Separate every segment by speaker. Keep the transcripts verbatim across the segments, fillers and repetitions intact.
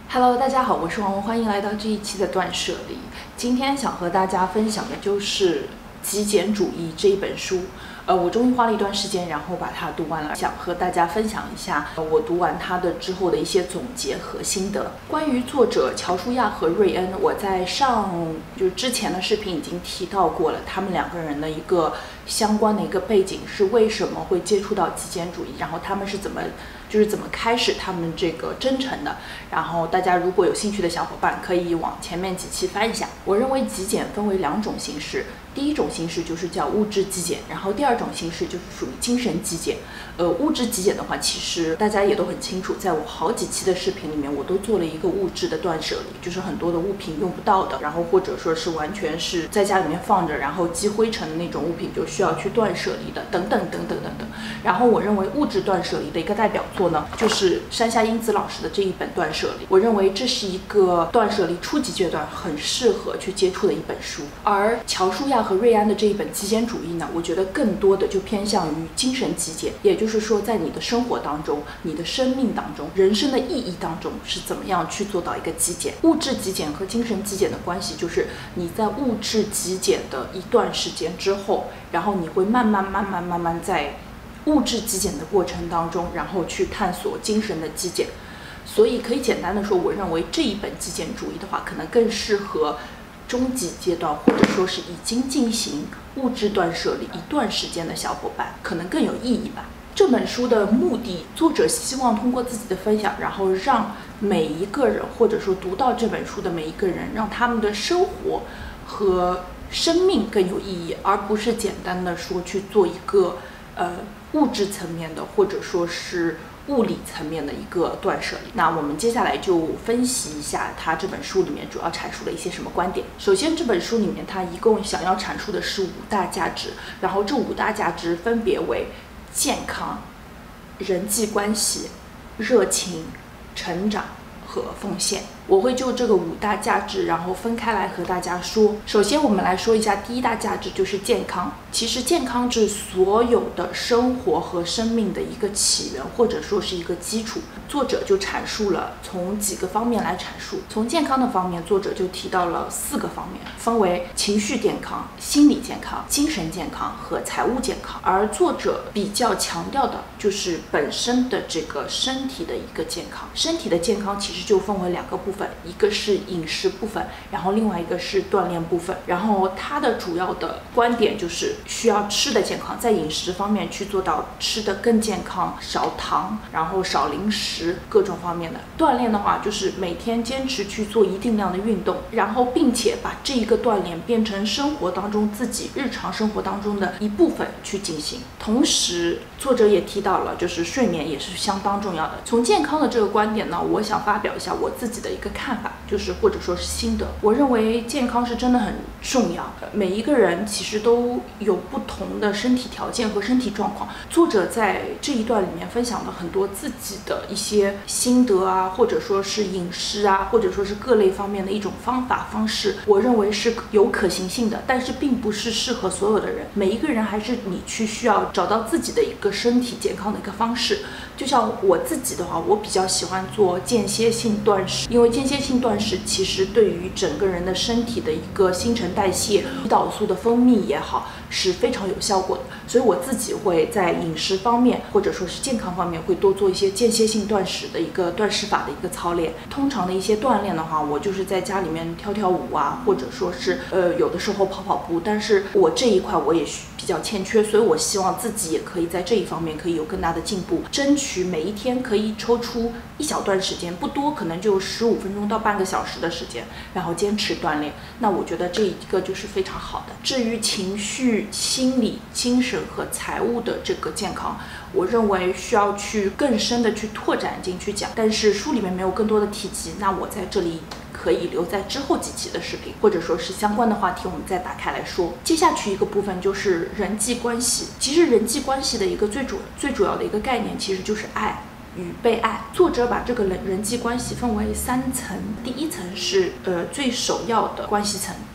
Speaker 1: Hello， 大家好，我是王文，欢迎来到这一期的断舍离。今天想和大家分享的就是《极简主义》这一本书。呃，我终于花了一段时间，然后把它读完了，想和大家分享一下我读完它的之后的一些总结和心得。关于作者乔舒亚和瑞恩，我在上就之前的视频已经提到过了，他们两个人的一个相关的一个背景是为什么会接触到极简主义，然后他们是怎么就是怎么开始他们这个征程的。然后大家如果有兴趣的小伙伴，可以往前面几期翻一下。我认为极简分为两种形式，第一种形式就是叫物质极简，然后第二种形式就是属于精神极简。呃，物质极简的话，其实大家也都很清楚，在我好几期的视频里面，我都做了一个物质的断舍离，就是很多的物品用不到的，然后或者说是完全是在家里面放着，然后积灰尘的那种物品，就需要去断舍离的，等等等等等等。然后我认为物质断舍离的一个代表作呢，就是山下英子老师的这一本断舍离。我认为这是一个断舍离初级阶段很适合去接触的一本书。而乔舒亚和瑞安的这一本极简主义呢，我觉得更多的就偏向于精神极简，也就是说在你的生活当中，你的生命当中，人生的意义当中是怎么样去做到一个极简。物质极简和精神极简的关系就是你在物质极简的一段时间之后，然后你会慢慢慢慢慢慢在物质极简的过程当中，然后去探索精神的极简。所以可以简单的说，我认为这一本极简主义的话，可能更适合中级阶段，或者说是已经进行物质断舍离一段时间的小伙伴，可能更有意义吧。这本书的目的，作者希望通过自己的分享，然后让每一个人，或者说读到这本书的每一个人，让他们的生活和生命更有意义，而不是简单的说去做一个呃物质层面的，或者说是物理层面的一个断舍离。那我们接下来就分析一下他这本书里面主要阐述了一些什么观点。首先，这本书里面他一共想要阐述的是五大价值，然后这五大价值分别为健康、人际关系、热情、成长和奉献。我会就这个五大价值，然后分开来和大家说。首先，我们来说一下第一大价值，就是健康。其实健康是所有的生活和生命的一个起源，或者说是一个基础。作者就阐述了从几个方面来阐述。从健康的方面，作者就提到了四个方面，分为情绪健康、心理健康、精神健康和财务健康。而作者比较强调的就是本身的这个身体的一个健康。身体的健康其实就分为两个部分，一个是饮食部分，然后另外一个是锻炼部分。然后它的主要的观点就是需要吃的健康，在饮食方面去做到吃的更健康，少糖，然后少零食，各种方面的。锻炼的话，就是每天坚持去做一定量的运动，然后并且把这一个锻炼变成生活当中自己日常生活当中的一部分去进行。同时，作者也提到了，就是睡眠也是相当重要的。从健康的这个观点呢，我想发表一下我自己的一个看法，就是或者说是心得。我认为健康是真的很重要，每一个人其实都有不同的身体条件和身体状况。作者在这一段里面分享了很多自己的一些心得啊，或者说是饮食啊，或者说是各类方面的一种方法方式，我认为是有可行性的，但是并不是适合所有的人。每一个人还是你去需要找到自己的一个身体健康的一个方式。就像我自己的话，我比较喜欢做间歇性断食，因为间歇性断食其实对于整个人的身体的一个新陈代谢、胰岛素的分泌也好，是非常有效果的。所以我自己会在饮食方面或者说是健康方面会多做一些间歇性断食的一个断食法的一个操练。通常的一些锻炼的话，我就是在家里面跳跳舞啊，或者说是呃有的时候跑跑步，但是我这一块我也比较欠缺，所以我希望自己也可以在这一方面可以有更大的进步，争取每一天可以抽出一小段时间，不多，可能就十五分钟到半个小时的时间，然后坚持锻炼。那我觉得这一个就是非常好的。至于情绪、心理、精神和财务的这个健康，我认为需要去更深的去拓展进去讲，但是书里面没有更多的提及，那我在这里可以留在之后几期的视频，或者说是相关的话题，我们再打开来说。接下去一个部分就是人际关系。其实人际关系的一个最主最主要的一个概念，其实就是爱与被爱。作者把这个人人际关系分为三层，第一层是呃最首要的关系层，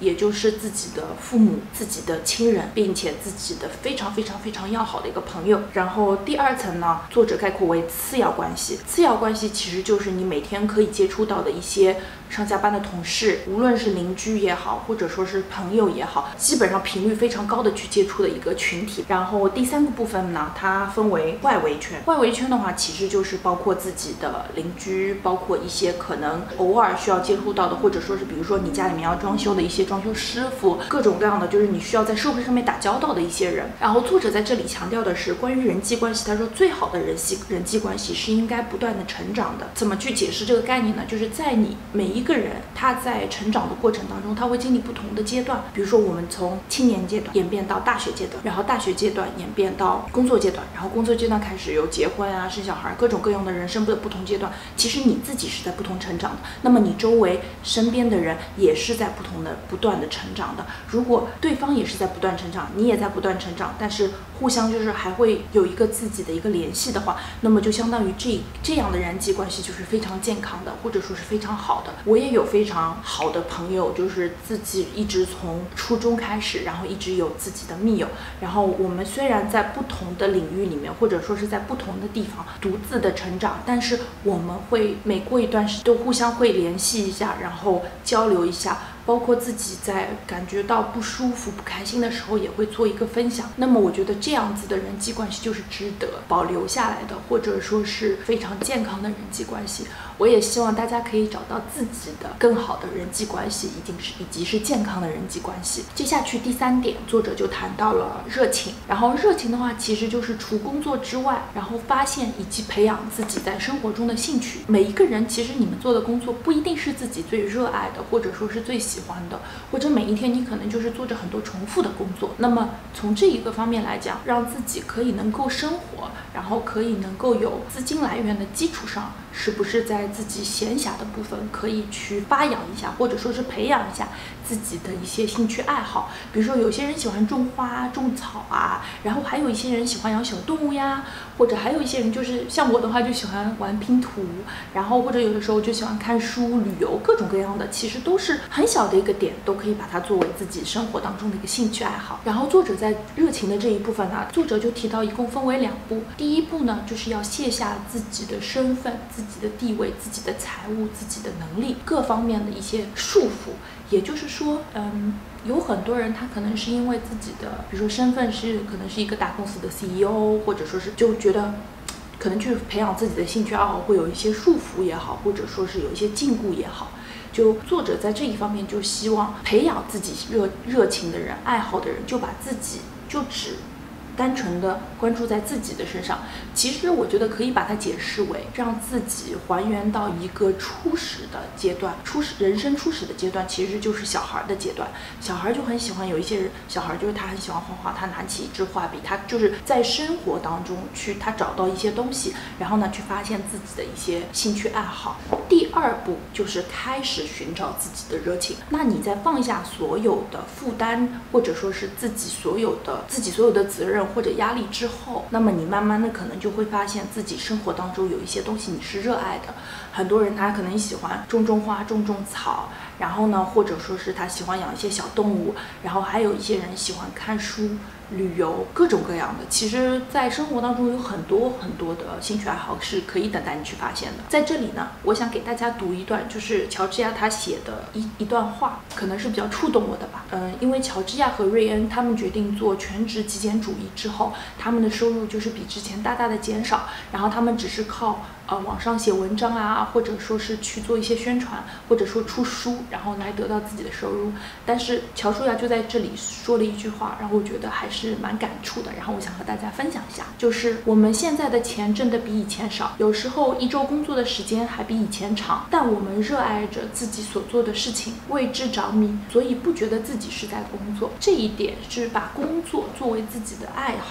Speaker 1: 也就是自己的父母、自己的亲人，并且自己的非常非常非常要好的一个朋友。然后第二层呢，作者概括为次要关系。次要关系其实就是你每天可以接触到的一些上下班的同事，无论是邻居也好，或者说是朋友也好，基本上频率非常高的去接触的一个群体。然后第三个部分呢，它分为外围圈。外围圈的话，其实就是包括自己的邻居，包括一些可能偶尔需要接触到的，或者说是比如说你家里面要装修的一些装修师傅，各种各样的就是你需要在社会上面打交道的一些人。然后作者在这里强调的是关于人际关系，他说最好的人系人际关系是应该不断的成长的。怎么去解释这个概念呢？就是在你每一个人他在成长的过程当中，他会经历不同的阶段。比如说我们从青年阶段演变到大学阶段，然后大学阶段演变到工作阶段，然后工作阶段开始有结婚啊、生小孩，各种各样的人生的不同阶段。其实你自己是在不同成长的，那么你周围身边的人也是在不同的不断的成长的。如果对方也是在不断成长，你也在不断成长，但是互相就是还会有一个自己的一个联系的话，那么就相当于这这样的人际关系就是非常健康的，或者说是非常好的。我也有非常好的朋友，就是自己一直从初中开始，然后一直有自己的密友，然后我们虽然在不同的领域里面，或者说是在不同的地方独自的成长，但是我们会每过一段时间都互相会联系一下，然后交流一下，包括自己在感觉到不舒服、不开心的时候也会做一个分享。那么我觉得这样子的人际关系就是值得保留下来的，或者说是非常健康的人际关系。我也希望大家可以找到自己的更好的人际关系，以及是以及是健康的人际关系。接下去第三点，作者就谈到了热情。然后热情的话，其实就是除工作之外，然后发现以及培养自己在生活中的兴趣。每一个人其实你们做的工作不一定是自己最热爱的，或者说是最喜欢的，或者每一天你可能就是做着很多重复的工作。那么从这一个方面来讲，让自己可以能够生活，然后可以能够有资金来源的基础上，是不是在自己闲暇的部分可以去发扬一下，或者说是培养一下自己的一些兴趣爱好。比如说有些人喜欢种花种草啊，然后还有一些人喜欢养小动物呀，或者还有一些人就是像我的话就喜欢玩拼图，然后或者有的时候就喜欢看书、旅游，各种各样的，其实都是很小的一个点，都可以把它作为自己生活当中的一个兴趣爱好。然后作者在热情的这一部分呢，作者就提到一共分为两步。第一步呢，就是要卸下自己的身份、自己的地位、自己的财务、自己的能力各方面的一些束缚。也就是说，嗯，有很多人他可能是因为自己的，比如说身份是可能是一个大公司的 C E O， 或者说是就觉得可能去培养自己的兴趣爱好会有一些束缚也好，或者说是有一些禁锢也好。就作者在这一方面就希望培养自己热热情的人、爱好的人，就把自己就只单纯的关注在自己的身上。其实我觉得可以把它解释为让自己还原到一个初始的阶段，初始人生初始的阶段其实就是小孩的阶段。小孩就很喜欢，有一些人小孩就是他很喜欢画画，他拿起一支画笔，他就是在生活当中去他找到一些东西，然后呢去发现自己的一些兴趣爱好。第二步就是开始寻找自己的热情。那你在放下所有的负担，或者说是自己所有的自己所有的责任或者压力之后，那么你慢慢的可能就会发现自己生活当中有一些东西你是热爱的。很多人他可能喜欢种种花、种种草，然后呢或者说是他喜欢养一些小动物，然后还有一些人喜欢看书、旅游，各种各样的。其实在生活当中有很多很多的兴趣爱好是可以等待你去发现的。在这里呢，我想给大家读一段，就是乔治亚他写的一一段话，可能是比较触动我的吧。嗯，因为乔治亚和瑞恩他们决定做全职极简主义之后，他们的收入就是比之前大大的减少，然后他们只是靠呃网上写文章啊，或者说是去做一些宣传，或者说出书，然后来得到自己的收入。但是乔治亚就在这里说了一句话，让我觉得还是是蛮感触的，然后我想和大家分享一下，就是我们现在的钱挣得比以前少，有时候一周工作的时间还比以前长，但我们热爱着自己所做的事情，为之着迷，所以不觉得自己是在工作。这一点是把工作作为自己的爱好、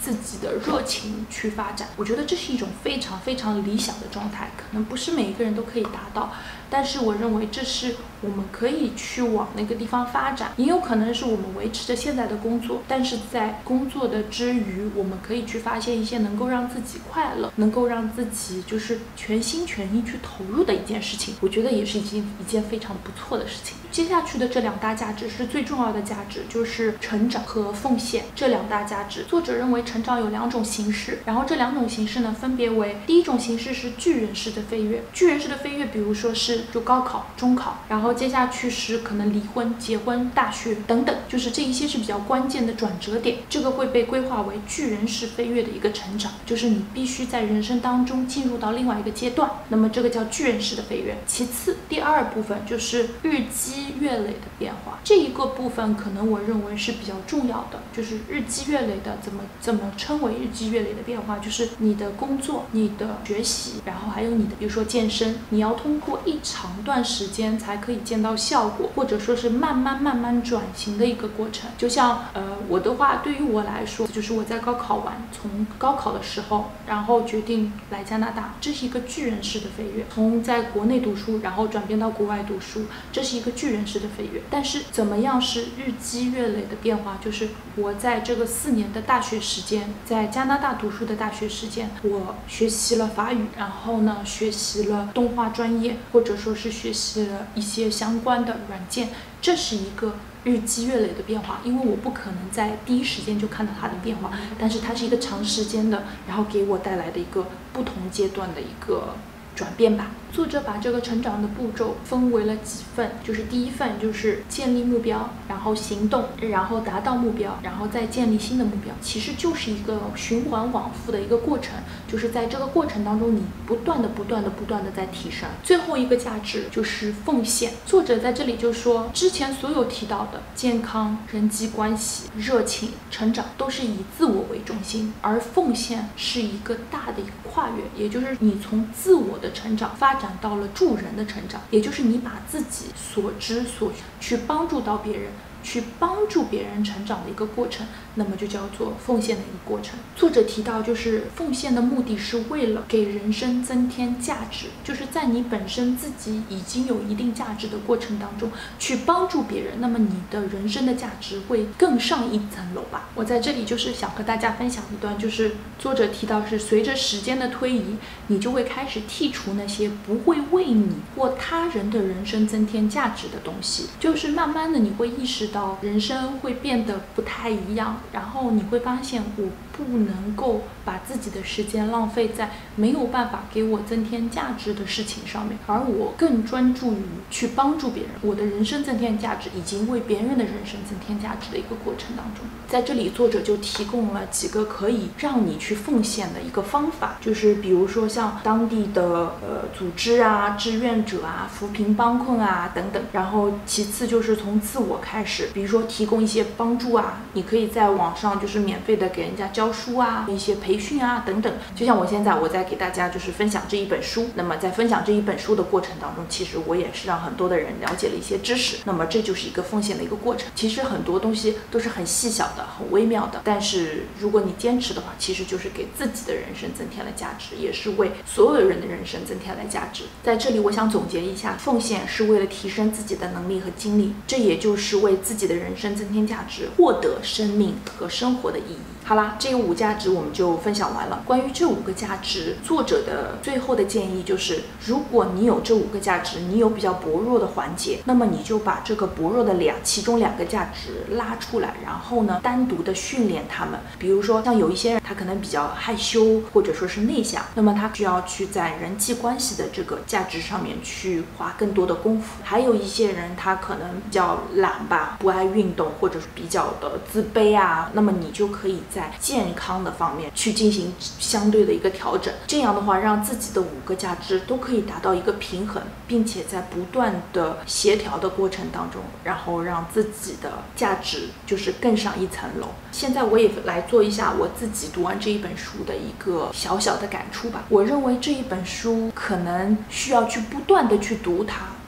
Speaker 1: 自己的热情去发展。我觉得这是一种非常非常理想的状态，可能不是每一个人都可以达到，但是我认为这是我们可以去往那个地方发展。也有可能是我们维持着现在的工作，但是在工作的之余，我们可以去发现一些能够让自己快乐，能够让自己就是全心全意去投入的一件事情，我觉得也是一件一件非常不错的事情。接下去的这两大价值是最重要的价值，就是成长和奉献。这两大价值，作者认为成长有两种形式，然后这两种形式呢，分别为第一种形式是巨人式的飞跃。巨人式的飞跃，比如说是就高考、中考，然后接下去是可能离婚、结婚、大学等等，就是这一些是比较关键的转折点，这个会被规划为巨人式飞跃的一个成长，就是你必须在人生当中进入到另外一个阶段，那么这个叫巨人式的飞跃。其次，第二部分就是日积月累的变化，这一个部分可能我认为是比较重要的，就是日积月累的怎么怎么称为日积月累的变化，就是你的工作、你的学习，然后还有你的比如说健身，你要通过一长段时间才可以见到效果，或者说是慢慢慢慢转型的一个过程。就像呃我的话，对于我来说，就是我在高考完，从高考的时候，然后决定来加拿大，这是一个巨人式的飞跃。从在国内读书，然后转变到国外读书，这是一个巨人式的飞跃。但是怎么样是日积月累的变化？就是我在这个四年的大学时间，在加拿大读书的大学时间，我学习了法语，然后呢学习了动画专业，或者说是学习了一些相关的软件，这是一个日积月累的变化，因为我不可能在第一时间就看到它的变化，但是它是一个长时间的，然后给我带来的一个不同阶段的一个转变吧。作者把这个成长的步骤分为了几份，就是第一份就是建立目标，然后行动，然后达到目标，然后再建立新的目标，其实就是一个循环往复的一个过程，就是在这个过程当中你不断的不断的不断的在提升。最后一个价值就是奉献。作者在这里就说，之前所有提到的健康、人际关系、热情、成长都是以自我为中心，而奉献是一个大的一个跨越，也就是你从自我的成长发展到了助人的成长，也就是你把自己所知所去帮助到别人，去帮助别人成长的一个过程，那么就叫做奉献的一个过程。作者提到，就是奉献的目的是为了给人生增添价值，就是在你本身自己已经有一定价值的过程当中去帮助别人，那么你的人生的价值会更上一层楼吧。我在这里就是想和大家分享一段，就是作者提到是随着时间的推移，你就会开始剔除那些不会为你或他人的人生增添价值的东西，就是慢慢的你会意识到人生会变得不太一样，然后你会发现我不能够把自己的时间浪费在没有办法给我增添价值的事情上面，而我更专注于去帮助别人，我的人生增添价值已经为别人的人生增添价值的一个过程当中。在这里作者就提供了几个可以让你去奉献的一个方法，就是比如说像当地的呃组织啊、志愿者啊、扶贫帮困啊等等，然后其次就是从自我开始，比如说提供一些帮助啊，你可以在网上就是免费的给人家教书啊，一些培训啊等等。就像我现在我在给大家就是分享这一本书，那么在分享这一本书的过程当中，其实我也是让很多的人了解了一些知识，那么这就是一个奉献的一个过程。其实很多东西都是很细小的、很微妙的，但是如果你坚持的话，其实就是给自己的人生增添了价值，也是为所有人的人生增添了价值。在这里我想总结一下，奉献是为了提升自己的能力和精力，这也就是为自己的人生增添价值，获得生命和生活的意义。好啦，这个五价值我们就分享完了。关于这五个价值，作者的最后的建议就是，如果你有这五个价值，你有比较薄弱的环节，那么你就把这个薄弱的两其中两个价值拉出来，然后呢单独的训练他们。比如说像有一些人他可能比较害羞或者说是内向，那么他需要去在人际关系的这个价值上面去花更多的功夫。还有一些人他可能比较懒吧，不爱运动，或者是比较的自卑啊，那么你就可以在健康的方面去进行相对的一个调整，这样的话让自己的五个价值都可以达到一个平衡，并且在不断的协调的过程当中，然后让自己的价值就是更上一层楼。现在我也来做一下我自己读完这一本书的一个小小的感触吧。我认为这一本书可能需要去不断的去读它，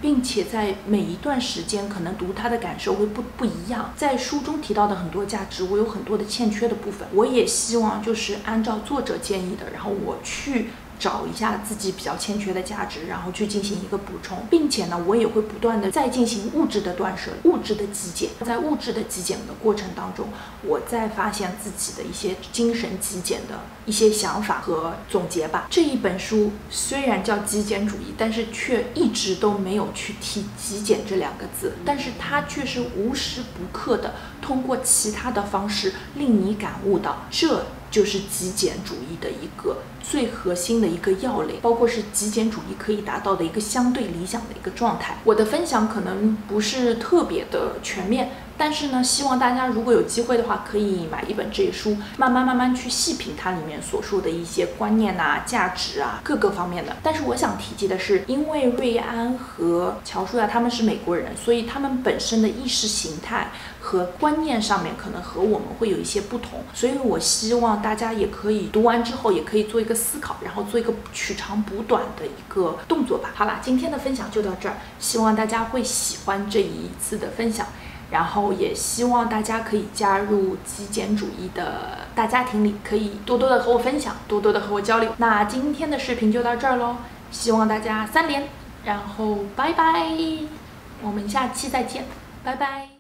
Speaker 1: 并且在每一段时间可能读它的感受会不不一样。在书中提到的很多价值，我有很多的欠缺的部分，我也希望就是按照作者建议的，然后我去找一下自己比较欠缺的价值，然后去进行一个补充，并且呢，我也会不断的再进行物质的断舍，物质的极简。在物质的极简的过程当中，我再发现自己的一些精神极简的一些想法和总结吧。这一本书虽然叫极简主义，但是却一直都没有去提极简这两个字，但是它却是无时不刻的通过其他的方式令你感悟到，这就是极简主义的一个最核心的一个要领，包括是极简主义可以达到的一个相对理想的一个状态。我的分享可能不是特别的全面，但是呢，希望大家如果有机会的话，可以买一本这些书，慢慢慢慢去细品它里面所说的一些观念啊、价值啊各个方面的。但是我想提及的是，因为瑞安和乔舒亚他们是美国人，所以他们本身的意识形态和观念上面可能和我们会有一些不同，所以我希望大家也可以读完之后也可以做一个思考，然后做一个取长补短的一个动作吧。好啦，今天的分享就到这儿，希望大家会喜欢这一次的分享，然后也希望大家可以加入极简主义的大家庭里，可以多多的和我分享，多多的和我交流。那今天的视频就到这儿咯，希望大家三连，然后拜拜，我们下期再见，拜拜。